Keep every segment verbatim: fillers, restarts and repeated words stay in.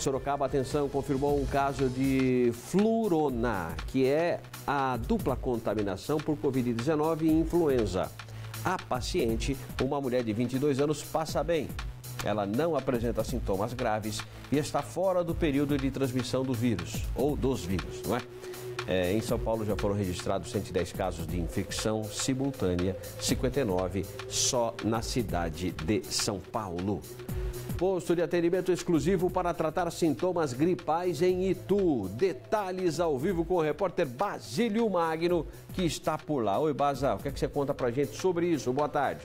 Sorocaba, atenção, confirmou um caso de flurona, que é a dupla contaminação por covid dezenove e influenza. A paciente, uma mulher de vinte e dois anos, passa bem. Ela não apresenta sintomas graves e está fora do período de transmissão do vírus, ou dos vírus, não é? É, em São Paulo já foram registrados cento e dez casos de infecção simultânea, cinquenta e nove só na cidade de São Paulo. Posto de atendimento exclusivo para tratar sintomas gripais em Itu. Detalhes ao vivo com o repórter Basílio Magno, que está por lá. Oi, Baza, o que é que você conta pra gente sobre isso? Boa tarde.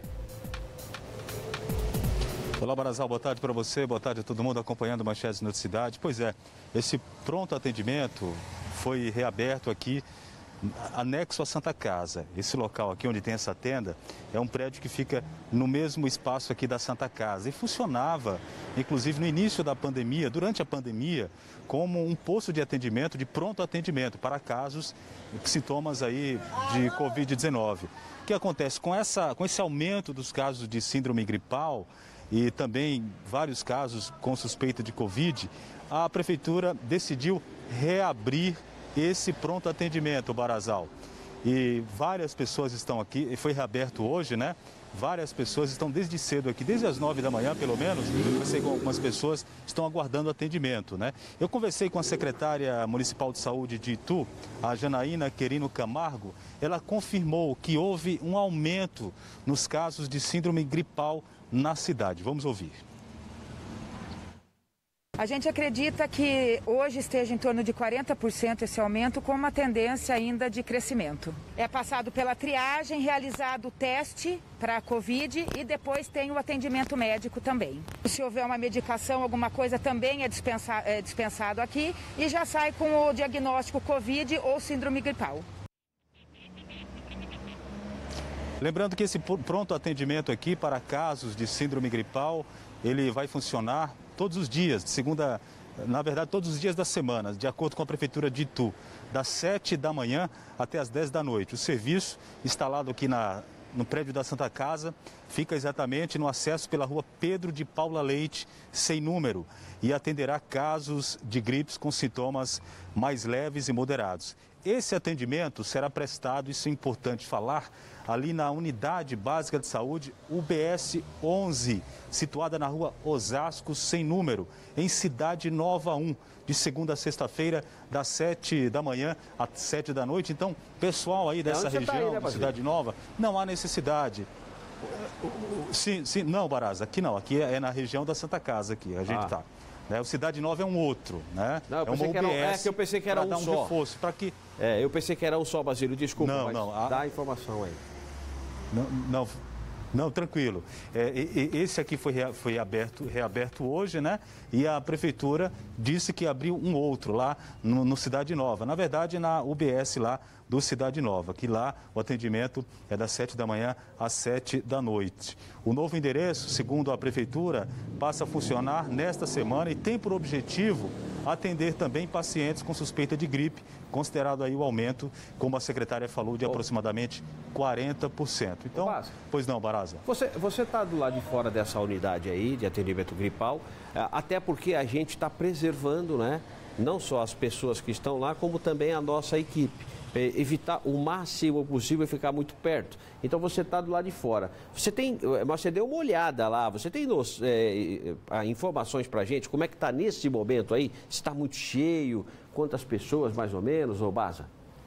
Olá, Barazal, boa tarde para você, boa tarde a todo mundo acompanhando Manchetes na Cidade. Pois é, esse pronto atendimento foi reaberto aqui, anexo à Santa Casa. Esse local aqui onde tem essa tenda é um prédio que fica no mesmo espaço aqui da Santa Casa e funcionava, inclusive no início da pandemia, durante a pandemia, como um posto de atendimento, de pronto atendimento para casos, sintomas aí de covid dezenove. O que acontece com, essa, com esse aumento dos casos de síndrome gripal e também vários casos com suspeita de Covid, a Prefeitura decidiu reabrir esse pronto atendimento, Barazal. E várias pessoas estão aqui, e foi reaberto hoje, né? Várias pessoas estão desde cedo aqui, desde as nove da manhã, pelo menos. Eu conversei com algumas pessoas que estão aguardando atendimento, né? Eu conversei com a secretária municipal de saúde de Itu, a Janaína Querino Camargo. Ela confirmou que houve um aumento nos casos de síndrome gripal na cidade. Vamos ouvir. A gente acredita que hoje esteja em torno de quarenta por cento esse aumento, com uma tendência ainda de crescimento. É passado pela triagem, realizado o teste para a Covid e depois tem o atendimento médico também. Se houver uma medicação, alguma coisa, também é, dispensa, é dispensado aqui e já sai com o diagnóstico Covid ou síndrome gripal. Lembrando que esse pronto atendimento aqui para casos de síndrome gripal, ele vai funcionar todos os dias, de segunda, na verdade todos os dias da semana, de acordo com a Prefeitura de Itu, das sete da manhã até as dez da noite. O serviço, instalado aqui na, no prédio da Santa Casa, fica exatamente no acesso pela rua Pedro de Paula Leite, sem número, e atenderá casos de gripes com sintomas mais leves e moderados. Esse atendimento será prestado, isso é importante falar, ali na Unidade Básica de Saúde U B S onze, situada na rua Osasco, sem número, em Cidade Nova um, de segunda a sexta-feira, das sete da manhã às sete da noite. Então, pessoal aí dessa região, tá aí, né, Cidade Nova, não há necessidade. Sim, sim, não, Baraza, aqui não, aqui é na região da Santa Casa, aqui, a gente está. Ah. Né? O Cidade Nova é um outro, né? Não, eu é uma U B S, que era, é que eu pensei que era um, um só. reforço, para que... É, eu pensei que era um só, Basílio, desculpa, não, mas não, a... dá a informação aí. Não, não, não tranquilo. É, esse aqui foi, rea, foi aberto, reaberto hoje, né? E a Prefeitura disse que abriu um outro lá no, no Cidade Nova. Na verdade, na U B S lá do Cidade Nova, que lá o atendimento é das sete da manhã às sete da noite. O novo endereço, segundo a Prefeitura, passa a funcionar nesta semana e tem por objetivo atender também pacientes com suspeita de gripe, considerado aí o aumento, como a secretária falou, de oh. aproximadamente quarenta por cento. Então, Baraza, pois não, Baraza? Você está do lado de fora dessa unidade aí de atendimento gripal, até porque a gente está preservando, né, não só as pessoas que estão lá, como também a nossa equipe. Evitar o máximo possível ficar muito perto. Então você está do lado de fora. Você tem, você deu uma olhada lá, você tem nos, é, informações para a gente, como é que está nesse momento aí? Se está muito cheio, quantas pessoas mais ou menos, ô Baza?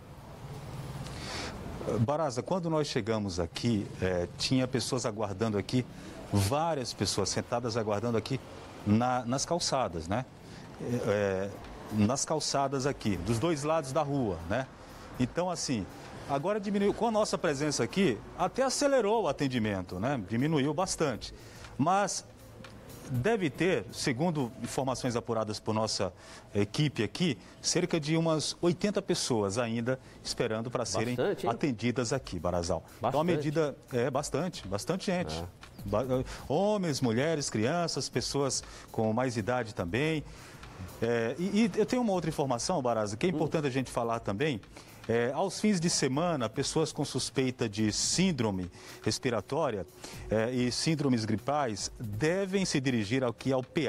Baraza, quando nós chegamos aqui, é, tinha pessoas aguardando aqui, várias pessoas sentadas aguardando aqui na, nas calçadas, né? É, nas calçadas aqui, dos dois lados da rua, né? Então, assim, agora diminuiu, com a nossa presença aqui, até acelerou o atendimento, né? Diminuiu bastante. Mas deve ter, segundo informações apuradas por nossa equipe aqui, cerca de umas oitenta pessoas ainda esperando para serem bastante, atendidas aqui, Barazal. Bastante. Então, a medida é bastante, bastante gente. É. Homens, mulheres, crianças, pessoas com mais idade também. É, e, e eu tenho uma outra informação, Baraza, que é importante hum. a gente falar também. É, aos fins de semana, pessoas com suspeita de síndrome respiratória é, e síndromes gripais devem se dirigir aqui ao P A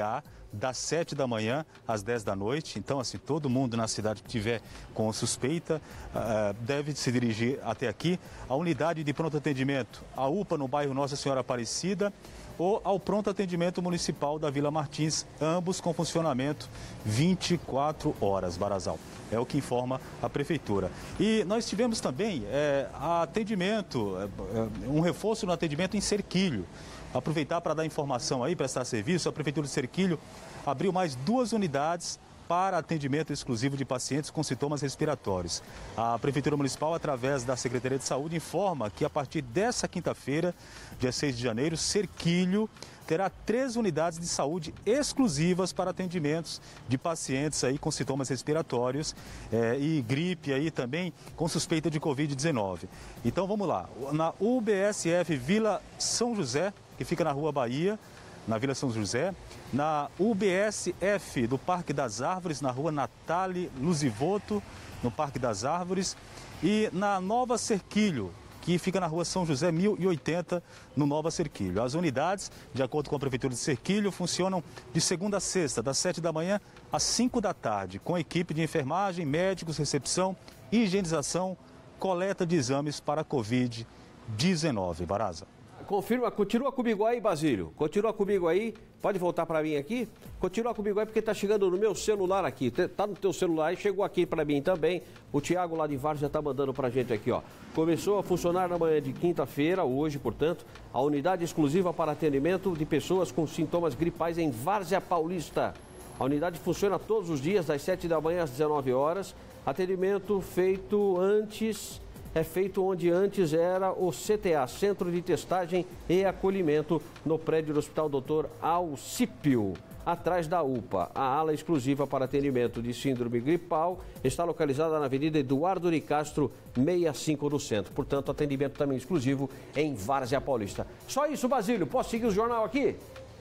das sete da manhã às dez da noite. Então, assim, todo mundo na cidade que tiver com suspeita uh, deve se dirigir até aqui. A unidade de pronto atendimento, a U P A no bairro Nossa Senhora Aparecida, ou ao pronto atendimento municipal da Vila Martins, ambos com funcionamento vinte e quatro horas, Barazal. É o que informa a Prefeitura. E nós tivemos também é, atendimento, é, um reforço no atendimento em Cerquilho. Aproveitar para dar informação aí, prestar serviço, a Prefeitura de Cerquilho abriu mais duas unidades para atendimento exclusivo de pacientes com sintomas respiratórios. A Prefeitura Municipal, através da Secretaria de Saúde, informa que a partir dessa quinta-feira, dia seis de janeiro, Cerquilho terá três unidades de saúde exclusivas para atendimentos de pacientes aí com sintomas respiratórios eh, e gripe aí também com suspeita de covid dezenove. Então vamos lá, na U B S F Vila São José, que fica na Rua Bahia, na Vila São José, na U B S F do Parque das Árvores, na Rua Natale Luzivoto, no Parque das Árvores, e na Nova Cerquilho, que fica na Rua São José mil e oitenta, no Nova Cerquilho. As unidades, de acordo com a Prefeitura de Cerquilho, funcionam de segunda a sexta, das sete da manhã às cinco da tarde, com equipe de enfermagem, médicos, recepção, higienização, coleta de exames para covid dezenove. Baraza. Confirma, continua comigo aí, Basílio. Continua comigo aí. Pode voltar para mim aqui? Continua comigo aí porque está chegando no meu celular aqui. Tá no teu celular e chegou aqui para mim também. O Tiago lá de Várzea já está mandando para a gente aqui, ó. Começou a funcionar na manhã de quinta-feira, hoje, portanto, a unidade exclusiva para atendimento de pessoas com sintomas gripais em Várzea Paulista. A unidade funciona todos os dias, das sete da manhã às dezenove horas. Atendimento feito antes... é feito onde antes era o C T A, Centro de Testagem e Acolhimento, no prédio do Hospital doutor Alcípio, atrás da U P A. A ala exclusiva para atendimento de síndrome gripal está localizada na Avenida Eduardo de Castro, sessenta e cinco do centro. Portanto, atendimento também exclusivo em Várzea Paulista. Só isso, Basílio. Posso seguir o jornal aqui?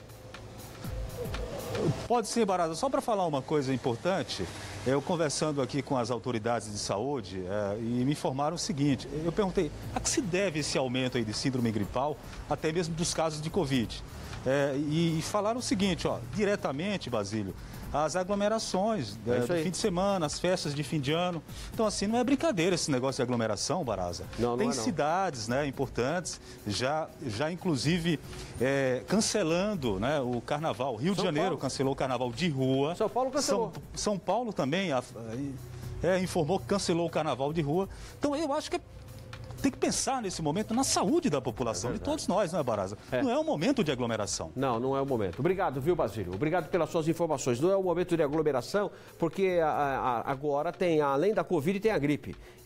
Pode ser, Barata. Só para falar uma coisa importante, eu conversando aqui com as autoridades de saúde é, e me informaram o seguinte, eu perguntei, a que se deve esse aumento aí de síndrome gripal, até mesmo dos casos de Covid? É, e, e falaram o seguinte, ó, diretamente, Basílio, as aglomerações é, do fim de semana, as festas de fim de ano. Então, assim, não é brincadeira esse negócio de aglomeração, Baraza. Não, não Tem é, não. cidades, né, importantes, já, já inclusive é, cancelando, né, o carnaval. Rio São de Janeiro Paulo. cancelou o carnaval de rua. São Paulo cancelou. São, São Paulo também a, é, informou que cancelou o carnaval de rua. Então, eu acho que é tem que pensar nesse momento na saúde da população, é de todos nós, não é, Baraza? É. Não é um momento de aglomeração. Não, não é o momento. Obrigado, viu, Basílio? Obrigado pelas suas informações. Não é o momento de aglomeração, porque a, a, agora tem, além da Covid, tem a gripe.